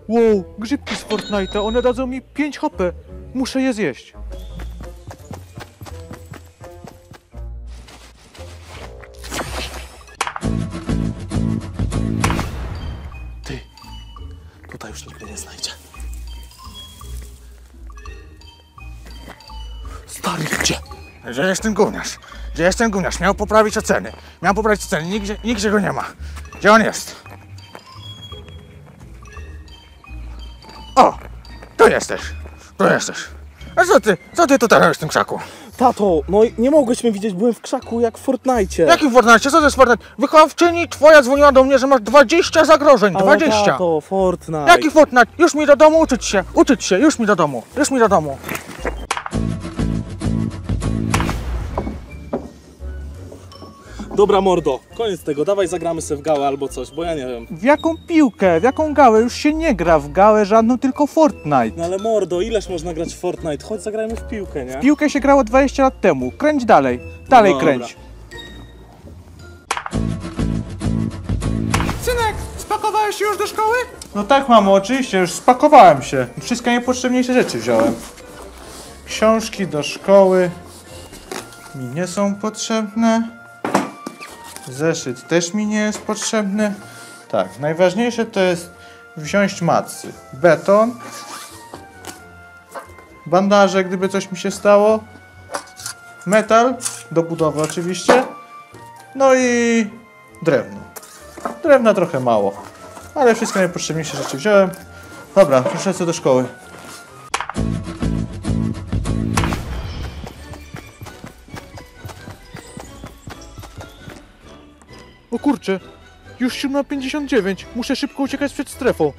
Wow, grzybki z Fortnite'a, one dadzą mi 5 HP. Muszę je zjeść. Ty, tutaj już nigdy nie znajdzie. Stary, gdzie? Gdzie jest ten gówniarz? Gdzie jest ten gówniarz? Miał poprawić oceny. Nigdzie go nie ma. Gdzie on jest? O! Tu jesteś. Tu jesteś. A co ty tutaj robisz w tym krzaku? Tato, no nie mogłeś mnie widzieć, byłem w krzaku jak w Fortnite'cie. Jaki Fortnite? Co to jest Fortnite? Wychowawczyni twoja dzwoniła do mnie, że masz 20 zagrożeń. Ale 20. tato, Fortnite. Jaki Fortnite? Już mi do domu uczyć się, już mi do domu. Dobra mordo, koniec tego, dawaj zagramy sobie w gałę albo coś, bo ja nie wiem. W jaką piłkę? W jaką gałę? Już się nie gra w gałę żadną, tylko Fortnite. No ale mordo, ileż można grać w Fortnite? Chodź zagrajmy w piłkę, nie? W piłkę się grało 20 lat temu. Kręć dalej. Dalej Dobra. kręć. Synek, spakowałeś się już do szkoły? No tak, mamo, oczywiście, już spakowałem się. Wszystkie najpotrzebniejsze rzeczy wziąłem. Książki do szkoły mi nie są potrzebne. Zeszyt też mi nie jest potrzebny. Tak, najważniejsze to jest wziąć macy. Beton. Bandaże, gdyby coś mi się stało. Metal, do budowy oczywiście. No i drewno. Drewna trochę mało, ale wszystkie najpotrzebniejsze rzeczy wziąłem. Dobra, już lecę do szkoły. O kurczę, już 7:59. Muszę szybko uciekać przed strefą.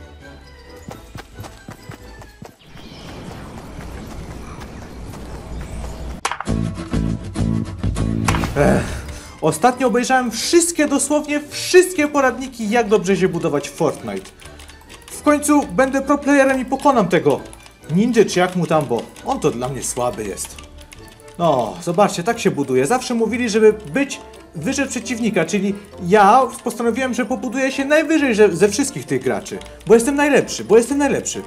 Ostatnio obejrzałem dosłownie wszystkie poradniki, jak dobrze się budować w Fortnite. W końcu będę pro playerem i pokonam tego ninja czy jak mu tam, bo on to dla mnie słaby jest. No, zobaczcie, tak się buduje. Zawsze mówili, żeby być wyżej przeciwnika, czyli ja postanowiłem, że pobuduję się najwyżej ze wszystkich tych graczy. Bo jestem najlepszy.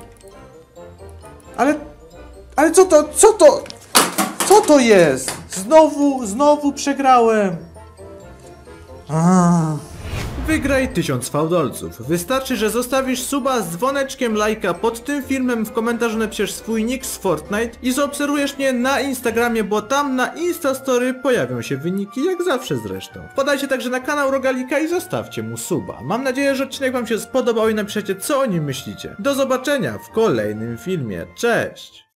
Ale co to jest? Znowu przegrałem. Wygraj 1000 fałdolców. Wystarczy, że zostawisz suba z dzwoneczkiem, lajka pod tym filmem, w komentarzu napiszesz swój nick z Fortnite i zaobserwujesz mnie na Instagramie, bo tam na Instastory pojawią się wyniki, jak zawsze zresztą. Wpadajcie także na kanał Rogalika i zostawcie mu suba. Mam nadzieję, że odcinek wam się spodobał i napiszecie, co o nim myślicie. Do zobaczenia w kolejnym filmie. Cześć!